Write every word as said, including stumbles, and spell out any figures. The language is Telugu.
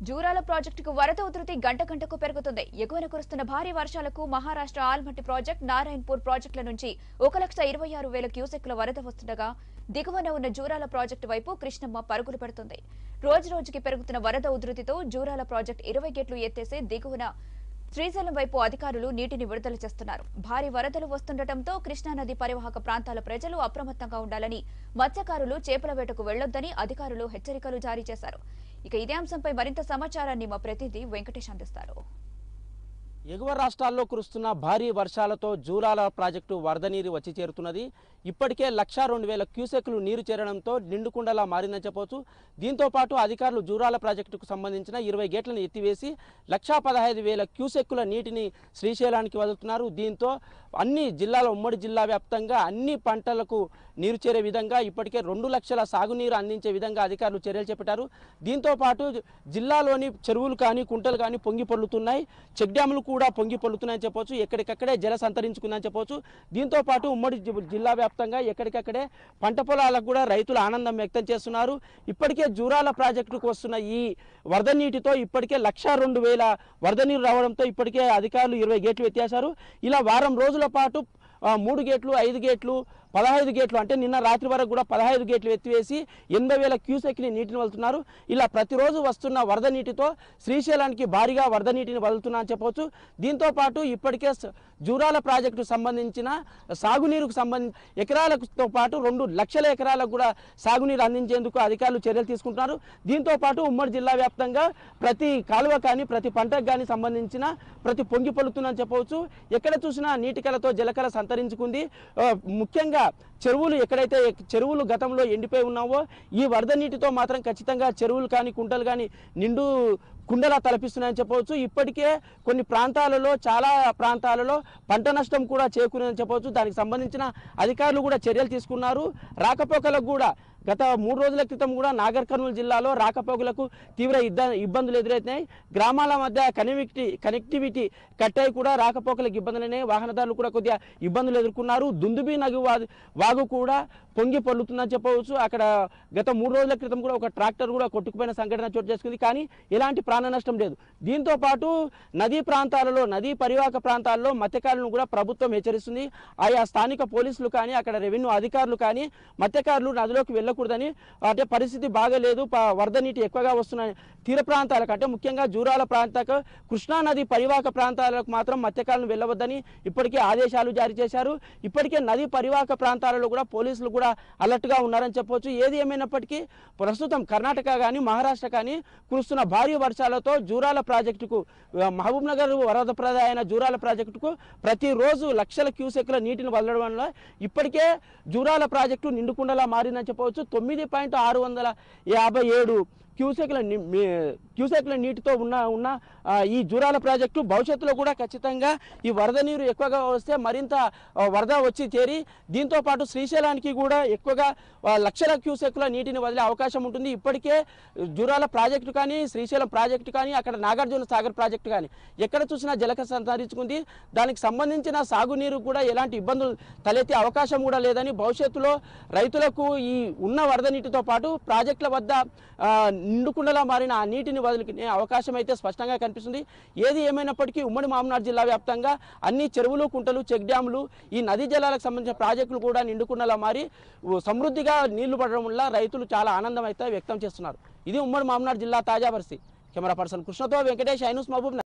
జూరాల ప్రాజెక్టుకు వరద ఉధృతి గంట గంటకు పెరుగుతుంది. ఎగువన కురుస్తున్న భారీ వర్షాలకు మహారాష్ట్ర ఆల్మట్టి ప్రాజెక్టు, నారాయణపూర్ ప్రాజెక్టుల నుంచి ఒక లక్ష ఇరవై ఆరు వేల క్యూసెక్ల వరద వస్తుండగా దిగువన ఉన్న జూరాల ప్రాజెక్టు వైపు కృష్ణమ్మ పరుగులు పెడుతుంది. రోజు రోజుకి పెరుగుతున్న వరద ఉధృతితో జూరాల ప్రాజెక్టు ఇరవై గేట్లు ఎత్తేసి దిగువన శ్రీశైలం వైపు అధికారులు నీటిని విడుదల చేస్తున్నారు. భారీ వరదలు వస్తుండటంతో కృష్ణానది పరివాహక ప్రాంతాల ప్రజలు అప్రమత్తంగా ఉండాలని, మత్స్యకారులు చేపల వేటకు వెళ్లొద్దని అధికారులు హెచ్చరికలు జారీ చేశారు. ఇక ఇదే అంశంపై మరింత సమాచారాన్ని మా ప్రతినిధి వెంకటేష్ అందిస్తారు. ఎగువ రాష్ట్రాల్లో కురుస్తున్న భారీ వర్షాలతో జూరాల ప్రాజెక్టు వరద నీరు వచ్చి చేరుతున్నది. ఇప్పటికే లక్షా రెండు వేల క్యూసెక్లు నీరు చేరడంతో నిండుకుండలా మారిందని చెప్పవచ్చు. దీంతో పాటు అధికారులు జూరాల ప్రాజెక్టుకు సంబంధించిన ఇరవై గేట్లను ఎత్తివేసి లక్షా పదహైదు వేల క్యూసెక్కుల నీటిని శ్రీశైలానికి వదులుతున్నారు. దీంతో అన్ని జిల్లాల ఉమ్మడి జిల్లా వ్యాప్తంగా అన్ని పంటలకు నీరు చేరే విధంగా ఇప్పటికే రెండు లక్షల సాగునీరు అందించే విధంగా అధికారులు చర్యలు చేపట్టారు. దీంతో పాటు జిల్లాలోని చెరువులు కానీ కుంటలు కానీ పొంగి పొర్లుతున్నాయి. చెక్ డ్యాములు కూడా పొంగి పొర్లుతున్నాయని చెప్పవచ్చు. ఎక్కడికక్కడే జల సంతరించుకుందని చెప్పవచ్చు. దీంతో పాటు ఉమ్మడి జిల్లా వ్యాప్తంగా ఎక్కడికక్కడే పంట పొలాలకు కూడా రైతులు ఆనందం వ్యక్తం చేస్తున్నారు. ఇప్పటికే జూరాల ప్రాజెక్టుకు వస్తున్న ఈ వరద నీటితో ఇప్పటికే లక్షా రెండు వేల వరద నీరు రావడంతో ఇప్పటికే అధికారులు ఇరవై గేట్లు ఎత్తేశారు. ఇలా వారం రోజుల పాటు మూడు గేట్లు ఐదు గేట్లు పదహైదు గేట్లు అంటే నిన్న రాత్రి వరకు కూడా పదహైదు గేట్లు ఎత్తివేసి ఎనభై వేల క్యూసెక్ని నీటిని వదులుతున్నారు. ఇలా ప్రతిరోజు వస్తున్న వరద నీటితో శ్రీశైలానికి భారీగా వరద నీటిని వదులుతున్నా అని చెప్పవచ్చు. దీంతో పాటు ఇప్పటికే జూరాల ప్రాజెక్టు సంబంధించిన సాగునీరుకు సంబంధించి ఎకరాలతో పాటు రెండు లక్షల ఎకరాలకు కూడా సాగునీరు అందించేందుకు అధికారులు చర్యలు తీసుకుంటున్నారు. దీంతో పాటు ఉమ్మడి జిల్లా వ్యాప్తంగా ప్రతి కాలువ కానీ ప్రతి పంటకు కానీ సంబంధించిన ప్రతి పొంగి పొలుతుందని చెప్పవచ్చు. ఎక్కడ చూసినా నీటి కలతో జలకల సంతరించుకుంది. ముఖ్యంగా చెరువులు ఎక్కడైతే చెరువులు గతంలో ఎండిపోయి ఉన్నావో ఈ వరద నీటితో మాత్రం ఖచ్చితంగా చెరువులు కానీ కుంటలు కానీ నిండు కుండలా తలపిస్తున్నాయని చెప్పవచ్చు. ఇప్పటికే కొన్ని ప్రాంతాలలో చాలా ప్రాంతాలలో పంట నష్టం కూడా చేకూరిందని చెప్పవచ్చు. దానికి సంబంధించిన అధికారులు కూడా చర్యలు తీసుకున్నారు. రాకపోకలకు కూడా గత మూడు రోజుల క్రితం కూడా నాగర్ కర్నూలు జిల్లాలో రాకపోకలకు తీవ్ర ఇబ్బందులు ఎదురవుతున్నాయి. గ్రామాల మధ్య కనెక్టివిటీ కనెక్టివిటీ కట్టాయి కూడా రాకపోకలకు ఇబ్బందులనే వాహనదారులు కూడా కొద్దిగా ఇబ్బందులు ఎదుర్కొన్నారు. దుందుబి నగు వాగు కూడా పొంగి పొల్లుతుందని చెప్పవచ్చు. అక్కడ గత మూడు రోజుల క్రితం కూడా ఒక ట్రాక్టర్ కూడా కొట్టుకుపోయిన సంఘటన చోటు చేసుకుంది. కానీ ఎలాంటి ప్రాణ నష్టం లేదు. దీంతో పాటు నదీ ప్రాంతాలలో నదీ పరివాహక ప్రాంతాల్లో మత్స్యకారులను కూడా ప్రభుత్వం హెచ్చరిస్తుంది. ఆయా స్థానిక పోలీసులు కానీ అక్కడ రెవెన్యూ అధికారులు కానీ మత్స్యకారులు నదిలోకి వెళ్ళకూడదని, అంటే పరిస్థితి బాగలేదు, వరద నీటి ఎక్కువగా వస్తున్నాయి తీర ప్రాంతాలకు అంటే ముఖ్యంగా జూరాల ప్రాంతాలకు కృష్ణానది పరివాహక ప్రాంతాలకు మాత్రం మత్స్యకారులను వెళ్ళవద్దని ఇప్పటికే ఆదేశాలు జారీ చేశారు. ఇప్పటికే నదీ పరివాహక ప్రాంతాలలో కూడా పోలీసులు కూడా అలర్ట్గా ఉన్నారని చెప్పవచ్చు. ఏది ఏమైనప్పటికీ ప్రస్తుతం కర్ణాటక కానీ మహారాష్ట్ర కానీ కురుస్తున్న భారీ వర్షాలతో జూరాల ప్రాజెక్టుకు మహబూబ్ నగర్ వరద ప్రదాయన జూరాల ప్రాజెక్టుకు ప్రతిరోజు లక్షల క్యూసెక్ల నీటిని వదలడం వల్ల ఇప్పటికే జూరాల ప్రాజెక్టు నిండుకుండలా మారిందని చెప్పవచ్చు. తొమ్మిది పాయింట్ ఆరు వందల యాభై ఏడు క్యూసెక్ల క్యూసెక్ల నీటితో ఉన్న ఉన్న ఈ జూరాల ప్రాజెక్టు భవిష్యత్తులో కూడా ఖచ్చితంగా ఈ వరద నీరు ఎక్కువగా వస్తే మరింత వరద వచ్చి చేరి దీంతో పాటు శ్రీశైలానికి కూడా ఎక్కువగా లక్షల క్యూసెక్ల నీటిని వదిలే అవకాశం ఉంటుంది. ఇప్పటికే జూరాల ప్రాజెక్టు కానీ శ్రీశైలం ప్రాజెక్టు కానీ అక్కడ నాగార్జున సాగర్ ప్రాజెక్టు కానీ ఎక్కడ చూసినా జలక సంతరించుకుంది. దానికి సంబంధించిన సాగునీరు కూడా ఎలాంటి ఇబ్బందులు తలెత్తే అవకాశం కూడా లేదని భవిష్యత్తులో రైతులకు ఈ ఉన్న వరద నీటితో పాటు ప్రాజెక్టుల వద్ద నిండుకుండలా మారిన ఆ నీటిని వదిలినే అవకాశం అయితే స్పష్టంగా కనిపిస్తుంది. ఏది ఏమైనప్పటికీ ఉమ్మడి మామనాడు జిల్లా వ్యాప్తంగా అన్ని చెరువులు కుంటలు చెక్ డ్యాములు ఈ నదీ జలాలకు సంబంధించిన ప్రాజెక్టులు కూడా నిండుకుండలా మారి సమృద్ధిగా నీళ్లు పడడం వల్ల రైతులు చాలా ఆనందం అయితే వ్యక్తం చేస్తున్నారు. ఇది ఉమ్మడి మామనాడు జిల్లా తాజా పరిస్థితి. కెమెరా పర్సన్ కృష్ణతో వెంకటేష్, ఐ న్యూస్ మహబూబ్.